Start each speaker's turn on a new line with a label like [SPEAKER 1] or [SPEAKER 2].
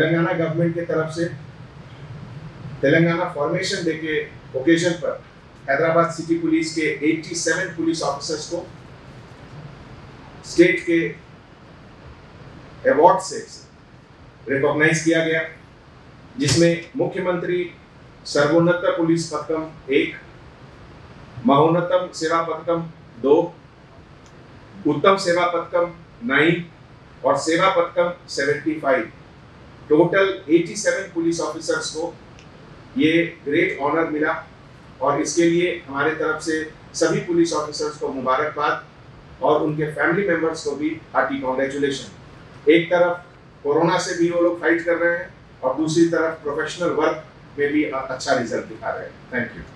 [SPEAKER 1] Telangana government की तरफ से तेलंगाना फॉर्मेशन डे के ओकेजन पर हैदराबाद सिटी पुलिस के 87 पुलिस ऑफिसर्स को स्टेट के अवार्ड से रिकॉग्नाइज किया गया, जिसमें मुख्यमंत्री सर्वोन्नत पुलिस पदकम 1, महोन्नतम सेवा पदकम 2, उत्तम सेवा पदकम 9 और सेवा पदकम 75, टोटल 87 पुलिस ऑफिसर्स को ये ग्रेट ऑनर मिला। और इसके लिए हमारे तरफ से सभी पुलिस ऑफिसर्स को मुबारकबाद और उनके फैमिली मेंबर्स को भी हार्टी कॉन्ग्रेचुलेशन। एक तरफ कोरोना से भी वो लोग फाइट कर रहे हैं और दूसरी तरफ प्रोफेशनल वर्क में भी अच्छा रिजल्ट दिखा रहे हैं। Thank you.